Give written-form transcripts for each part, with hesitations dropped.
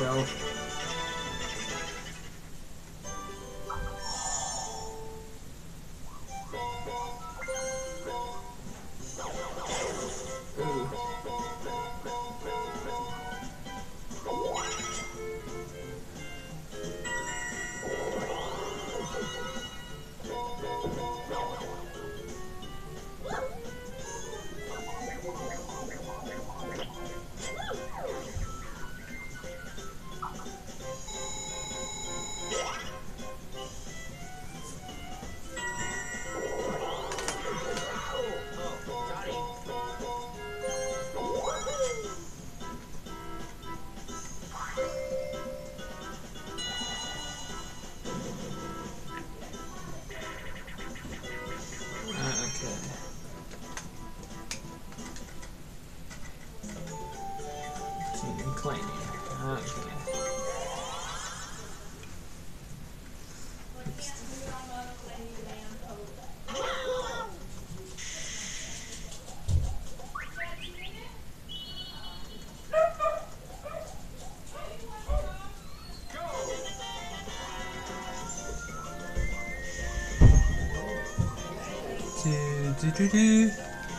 spell. Do.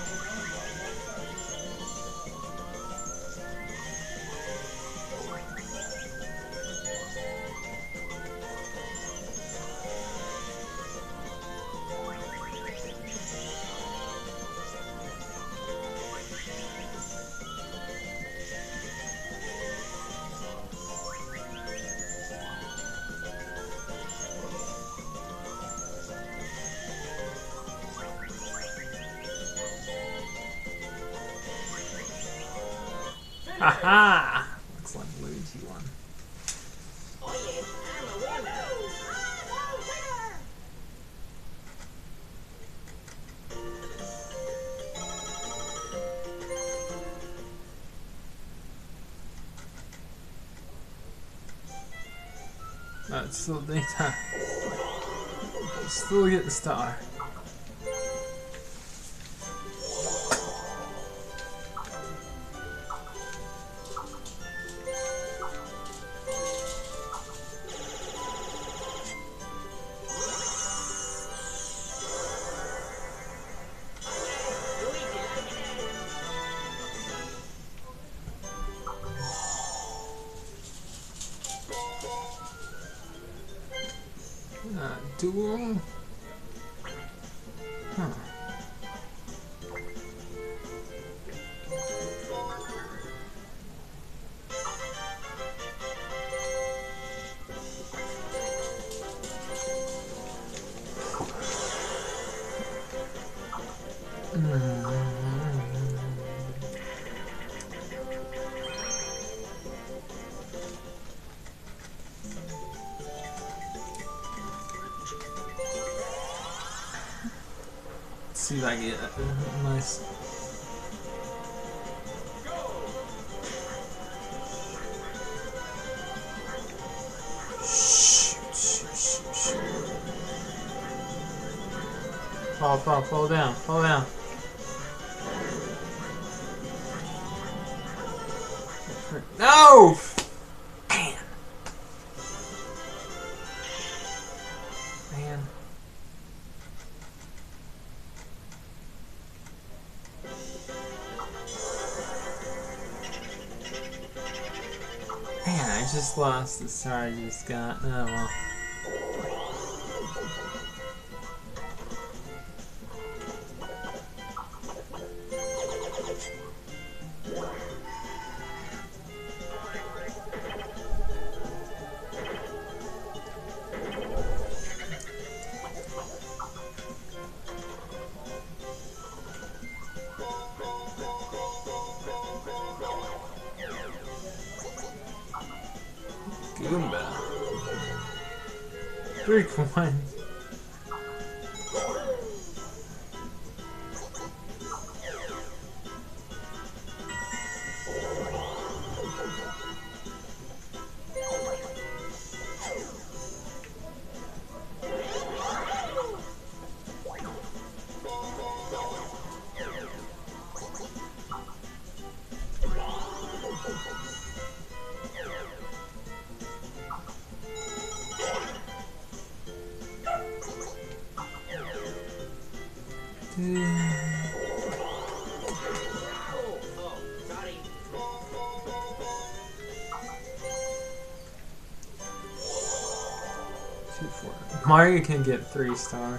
Haha! Looks like Luigi won. Oh yes, I'm a winner. That's still data. Still get the star. Duel? Huh. See if I get a nice. Shoot. Fall down. No! Man. I just lost the star I just got. Oh well. Goomba. 3 coins. Oh, sorry. Mario can get 3 stars.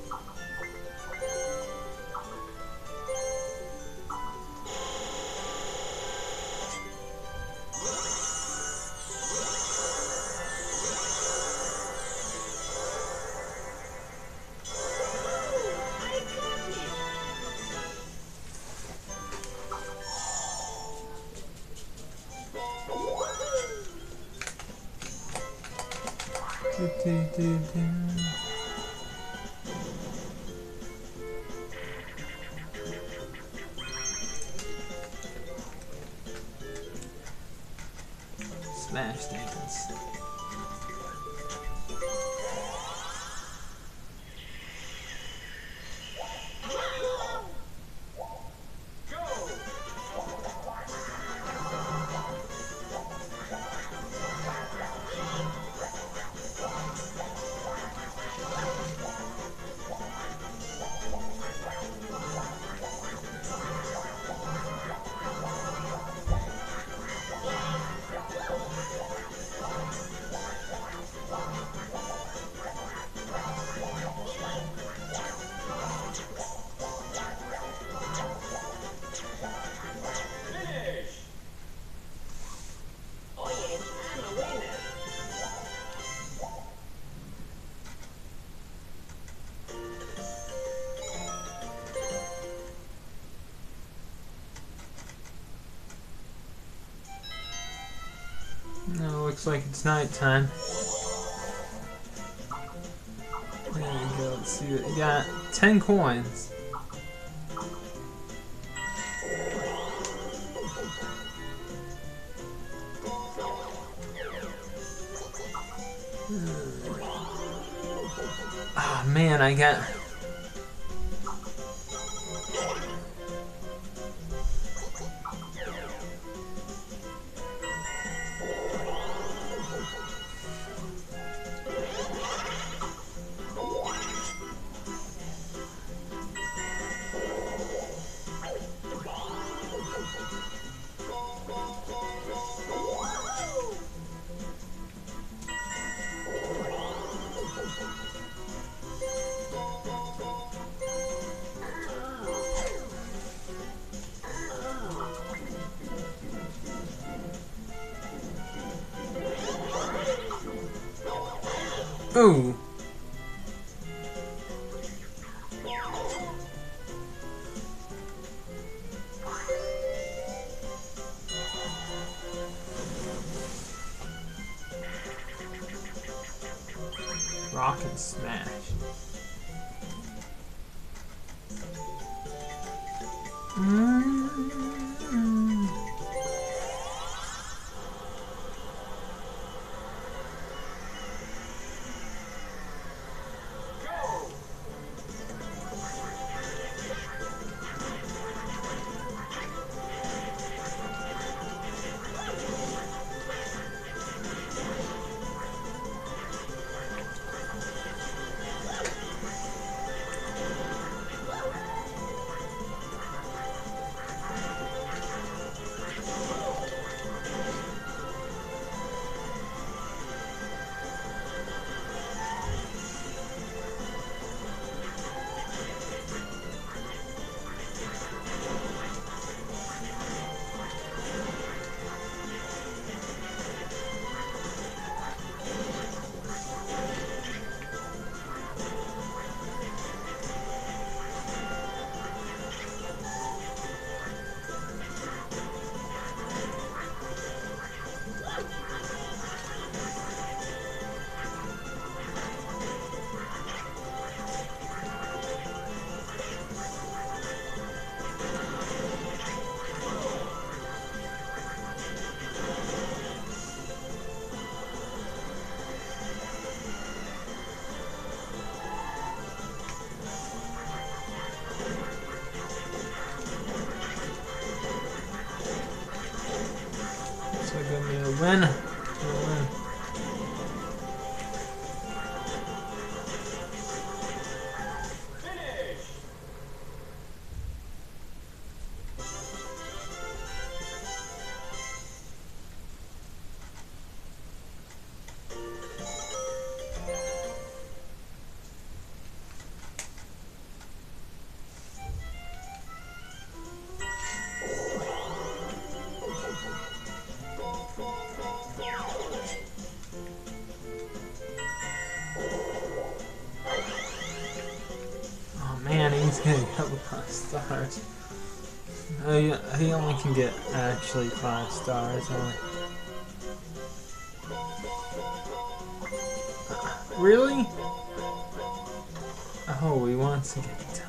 Smash dance. Oh yes, I'm a winner. No, looks like it's nighttime. There we go. Let's see what we got. 10 coins. Ah, man, I got. Ooh. Rock and smash. So give me a win. He's getting a couple 5 stars. Oh, yeah, he only can get actually 5 stars. Only. Really? Oh, he wants to get 10.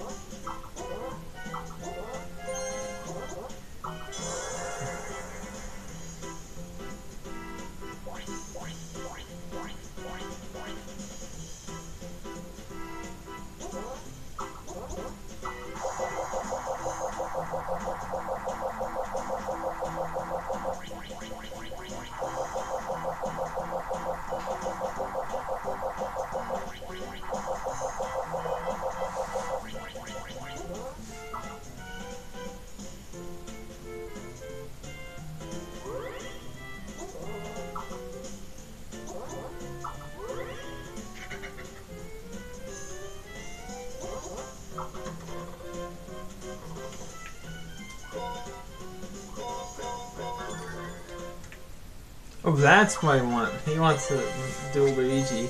Oh, that's what he wants. He wants to do Luigi.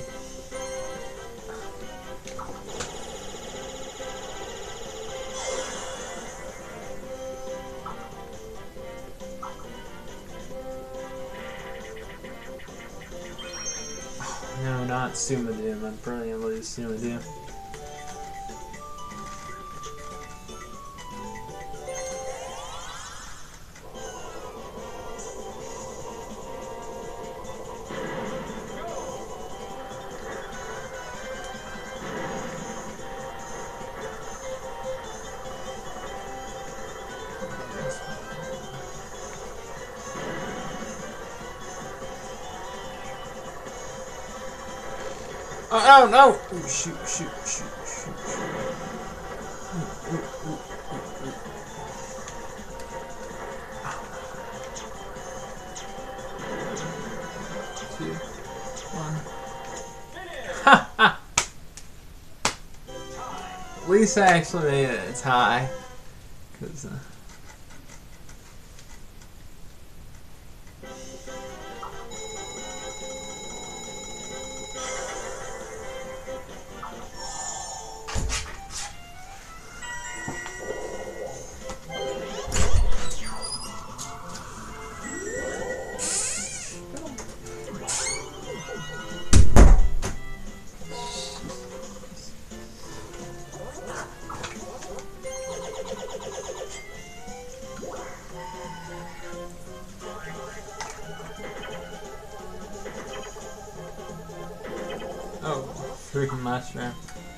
No, not Sumadoom. I'm probably gonna lose Sumadoom. Oh, no! Ooh, shoot, shoot, shoot, shoot, shoot. Ooh, ooh, ooh, ooh, ooh. 2, 1. Ha ha! At least I actually made it a tie. Cause, oh, freaking mushroom.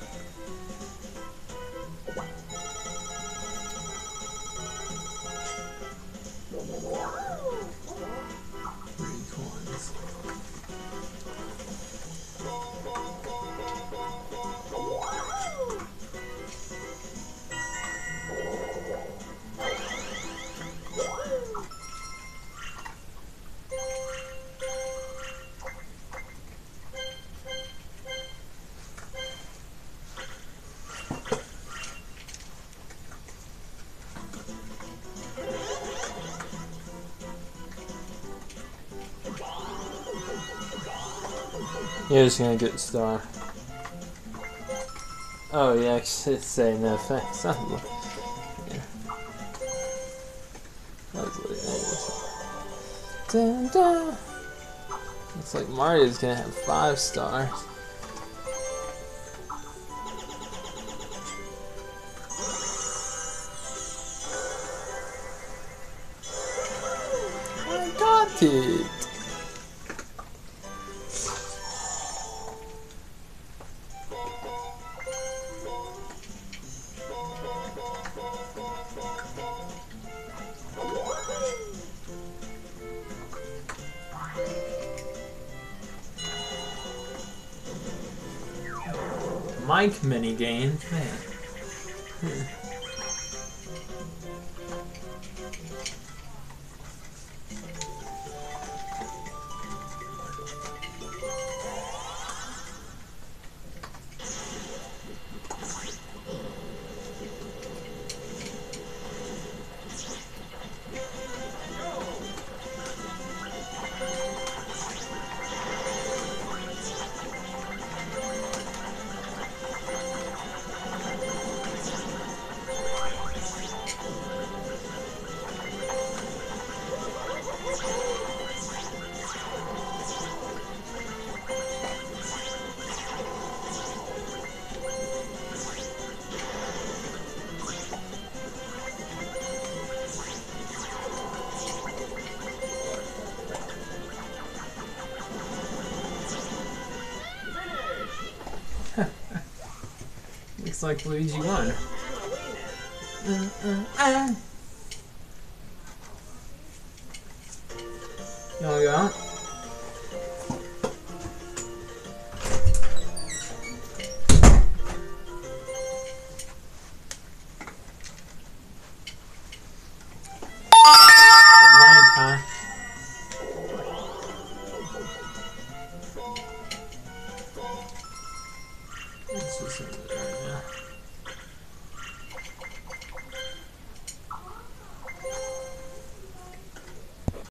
You're just gonna get a star. Oh, yeah, actually say no thanks. Yeah. That was what it is. Dun, dun. Looks like Mario's gonna have 5 stars. I got it! Mike mini game, man. Looks like Luigi won. I'm a winner. You wanna go? Ninth, huh? Let's just send it right now.